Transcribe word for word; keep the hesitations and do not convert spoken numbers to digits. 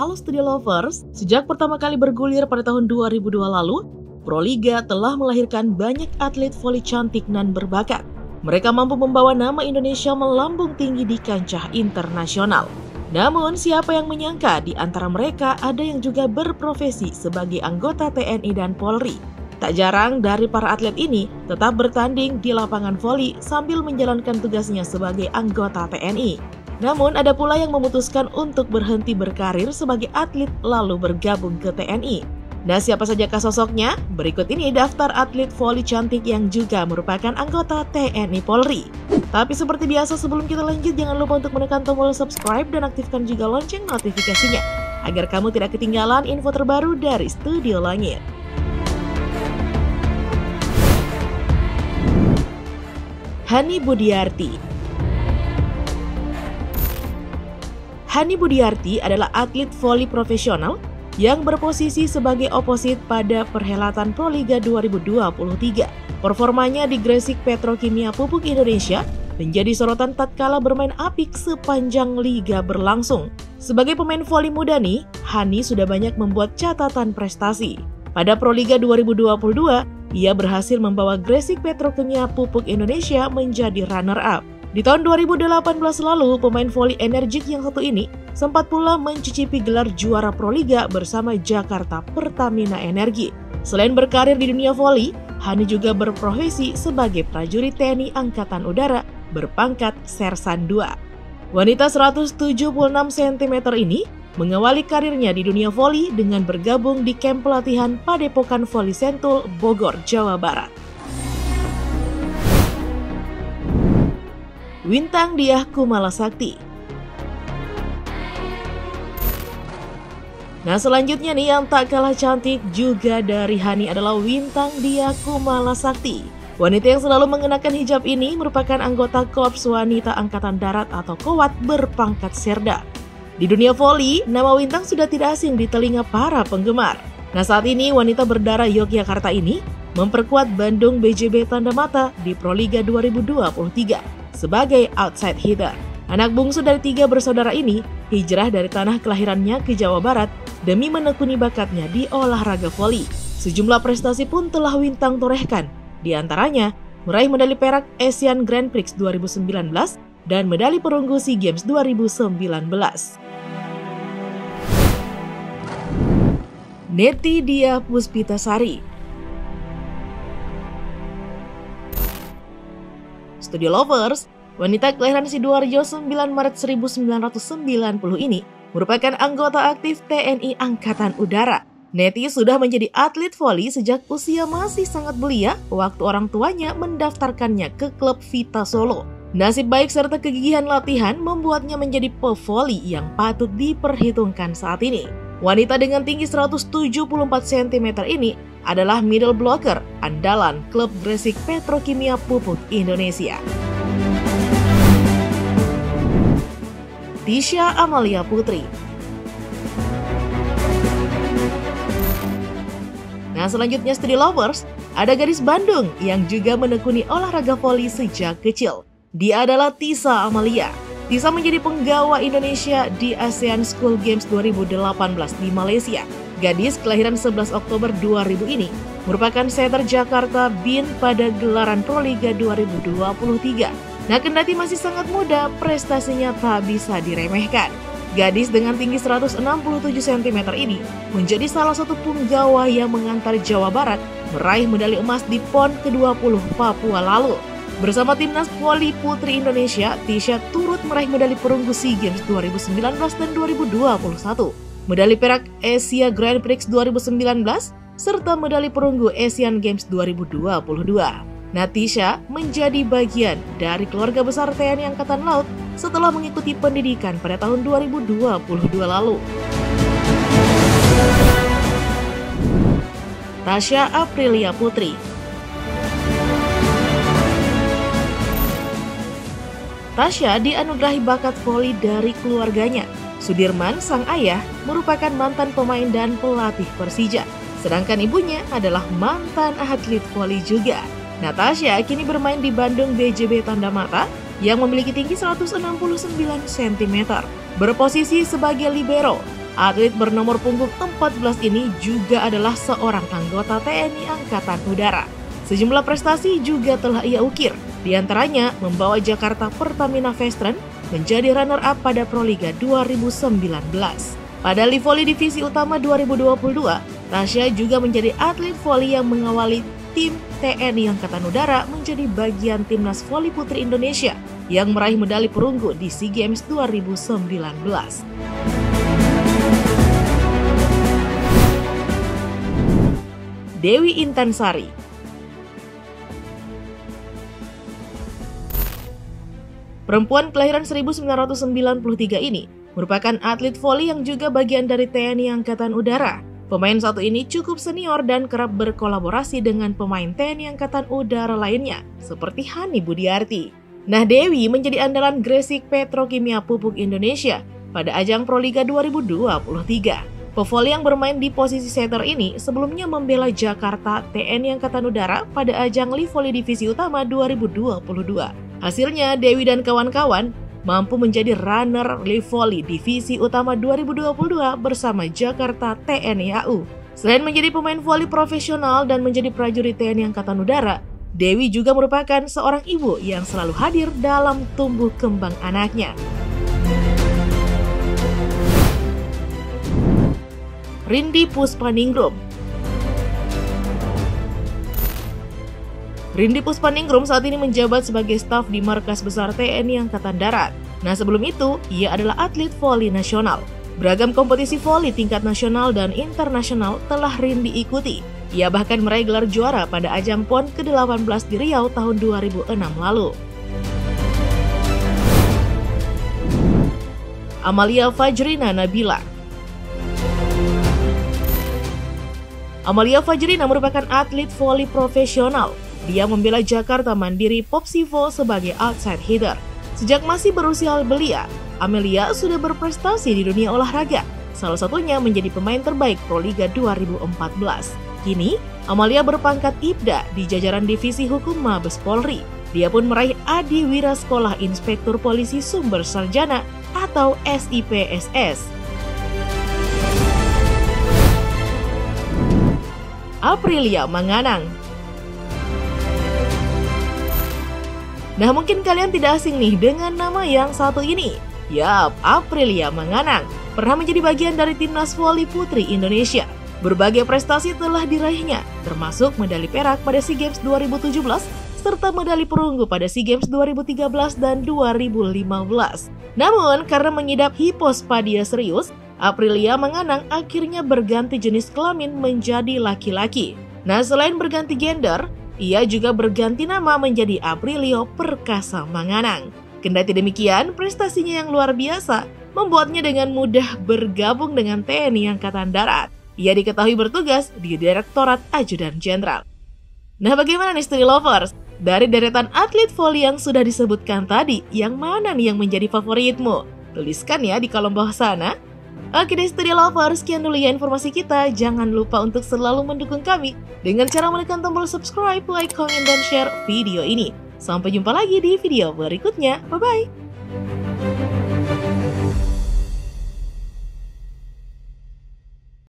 Halo Studio Lovers, sejak pertama kali bergulir pada tahun dua ribu dua lalu, Proliga telah melahirkan banyak atlet voli cantik dan berbakat. Mereka mampu membawa nama Indonesia melambung tinggi di kancah internasional. Namun siapa yang menyangka di antara mereka ada yang juga berprofesi sebagai anggota T N I dan Polri. Tak jarang dari para atlet ini tetap bertanding di lapangan voli sambil menjalankan tugasnya sebagai anggota T N I. Namun ada pula yang memutuskan untuk berhenti berkarir sebagai atlet lalu bergabung ke T N I. Nah, siapa sajakah sosoknya? Berikut ini daftar atlet voli cantik yang juga merupakan anggota T N I Polri. Tapi seperti biasa sebelum kita lanjut, jangan lupa untuk menekan tombol subscribe dan aktifkan juga lonceng notifikasinya agar kamu tidak ketinggalan info terbaru dari Studio Langit. Hani Budiarti. Hani Budiarti adalah atlet voli profesional yang berposisi sebagai oposit pada perhelatan Proliga dua ribu dua puluh tiga. Performanya di Gresik Petrokimia Pupuk Indonesia menjadi sorotan tatkala bermain apik sepanjang liga berlangsung. Sebagai pemain voli muda nih, Hani sudah banyak membuat catatan prestasi. Pada Proliga dua ribu dua puluh dua, ia berhasil membawa Gresik Petrokimia Pupuk Indonesia menjadi runner-up. Di tahun dua ribu delapan belas lalu, pemain voli energik yang satu ini sempat pula mencicipi gelar juara Proliga bersama Jakarta Pertamina Energi. Selain berkarir di dunia voli, Hani juga berprofesi sebagai prajurit T N I Angkatan Udara berpangkat Sersan dua. Wanita seratus tujuh puluh enam sentimeter ini mengawali karirnya di dunia voli dengan bergabung di kamp pelatihan Padepokan Voli Sentul, Bogor, Jawa Barat. Wintang Diah Kumalasakti. Nah, selanjutnya nih yang tak kalah cantik juga dari Hani adalah Wintang Diah Kumalasakti. Wanita yang selalu mengenakan hijab ini merupakan anggota Korps Wanita Angkatan Darat atau Kowat berpangkat Serda. Di dunia voli, nama Wintang sudah tidak asing di telinga para penggemar. Nah, saat ini wanita berdarah Yogyakarta ini memperkuat Bandung B J B Tanda Mata di Proliga dua ribu dua puluh tiga. Sebagai outside hitter. Anak bungsu dari tiga bersaudara ini hijrah dari tanah kelahirannya ke Jawa Barat demi menekuni bakatnya di olahraga voli. Sejumlah prestasi pun telah Wintang torehkan, di antaranya meraih medali perak Asian Grand Prix dua ribu sembilan belas dan medali perunggu SEA Games dua ribu sembilan belas. Neti Diah Puspitasari. Studio Lovers, wanita kelahiran Sidoarjo sembilan Maret seribu sembilan ratus sembilan puluh ini merupakan anggota aktif T N I Angkatan Udara. Neti sudah menjadi atlet voli sejak usia masih sangat belia waktu orang tuanya mendaftarkannya ke klub Vita Solo. Nasib baik serta kegigihan latihan membuatnya menjadi pevoli yang patut diperhitungkan saat ini. Wanita dengan tinggi seratus tujuh puluh empat sentimeter ini adalah middle blocker andalan klub Gresik Petrokimia Pupuk Indonesia. Tisha Amalia Putri. Nah, selanjutnya Studio Lovers, ada gadis Bandung yang juga menekuni olahraga voli sejak kecil. Dia adalah Tisa Amalia. Tisa menjadi penggawa Indonesia di ASEAN School Games dua ribu delapan belas di Malaysia. Gadis kelahiran sebelas Oktober dua ribu ini merupakan setter Jakarta B I N pada gelaran Proliga dua ribu dua puluh tiga. Nah, kendati masih sangat muda, prestasinya tak bisa diremehkan. Gadis dengan tinggi seratus enam puluh tujuh sentimeter ini menjadi salah satu penggawa yang mengantar Jawa Barat meraih medali emas di PON ke dua puluh Papua lalu. Bersama timnas voli putri Indonesia, Tisha turut meraih medali perunggu SEA Games dua ribu sembilan belas dan dua ribu dua puluh satu, medali perak Asia Grand Prix dua ribu sembilan belas, serta medali perunggu Asian Games dua ribu dua puluh dua. Nah, Tisha menjadi bagian dari keluarga besar T N I Angkatan Laut setelah mengikuti pendidikan pada tahun dua ribu dua puluh dua lalu. Tasya Aprilia Putri. Tasya dianugerahi bakat voli dari keluarganya. Sudirman, sang ayah, merupakan mantan pemain dan pelatih Persija. Sedangkan ibunya adalah mantan atlet voli juga. Natasha kini bermain di Bandung B J B Tanda Mata yang memiliki tinggi seratus enam puluh sembilan sentimeter. Berposisi sebagai libero, Atlet bernomor punggung empat belas ini juga adalah seorang anggota T N I Angkatan Udara. Sejumlah prestasi juga telah ia ukir, di antaranya membawa Jakarta Pertamina Fast Run menjadi runner-up pada Proliga dua ribu sembilan belas. Pada Live Volley Divisi Utama dua ribu dua puluh dua, Tasya juga menjadi atlet voli yang mengawali tim T N I Angkatan Udara menjadi bagian timnas voli putri Indonesia yang meraih medali perunggu di SEA Games dua ribu sembilan belas. Dewi Intansari. Perempuan kelahiran seribu sembilan ratus sembilan puluh tiga ini merupakan atlet voli yang juga bagian dari T N I Angkatan Udara. Pemain satu ini cukup senior dan kerap berkolaborasi dengan pemain T N I Angkatan Udara lainnya, seperti Hani Budiarti. Nah, Dewi menjadi andalan Gresik Petrokimia Pupuk Indonesia pada ajang Proliga dua ribu dua puluh tiga. Pevoli yang bermain di posisi setter ini sebelumnya membela Jakarta T N I Angkatan Udara pada ajang Live Volley Divisi Utama dua ribu dua puluh dua. Hasilnya, Dewi dan kawan-kawan mampu menjadi runner Live Volley Divisi Utama dua ribu dua puluh dua bersama Jakarta T N I A U. Selain menjadi pemain voli profesional dan menjadi prajurit T N I Angkatan Udara, Dewi juga merupakan seorang ibu yang selalu hadir dalam tumbuh kembang anaknya. Rindy Puspaningrum. Rindy Puspaningrum saat ini menjabat sebagai staf di Markas Besar T N I Angkatan Darat. Nah, sebelum itu, ia adalah atlet voli nasional. Beragam kompetisi voli tingkat nasional dan internasional telah Rindy ikuti. Ia bahkan meraih gelar juara pada ajang P O N ke delapan belas di Riau tahun dua ribu enam lalu. Amalia Fajrina Nabila. Amalia Fajrina merupakan atlet voli profesional. Dia membela Jakarta Mandiri Popsivo sebagai outside hitter. Sejak masih berusia belia, Amelia sudah berprestasi di dunia olahraga. Salah satunya menjadi pemain terbaik Proliga dua ribu empat belas. Kini, Amalia berpangkat Ibda di jajaran Divisi Hukum Mabes Polri. Dia pun meraih Adi Wira Sekolah Inspektur Polisi Sumber Sarjana atau S I P S S. Aprilia Manganang. Nah, mungkin kalian tidak asing nih dengan nama yang satu ini. Yap, Aprilia Manganang pernah menjadi bagian dari timnas voli putri Indonesia. Berbagai prestasi telah diraihnya, termasuk medali perak pada SEA Games dua ribu tujuh belas serta medali perunggu pada SEA Games dua ribu tiga belas dan dua ribu lima belas. Namun, karena mengidap hipospadia serius, Aprilia Manganang akhirnya berganti jenis kelamin menjadi laki-laki. Nah, selain berganti gender, ia juga berganti nama menjadi Aprilio Perkasa Manganang. Kendati demikian, prestasinya yang luar biasa membuatnya dengan mudah bergabung dengan T N I Angkatan Darat. Ia diketahui bertugas di Direktorat Ajudan Jenderal. Nah, bagaimana nih Studi Lovers? Dari deretan atlet voli yang sudah disebutkan tadi, yang mana nih yang menjadi favoritmu? Tuliskan ya di kolom bawah sana. Oke deh Studi Lovers, sekian dulu ya informasi kita. Jangan lupa untuk selalu mendukung kami dengan cara menekan tombol subscribe, like, komen, dan share video ini. Sampai jumpa lagi di video berikutnya. Bye-bye!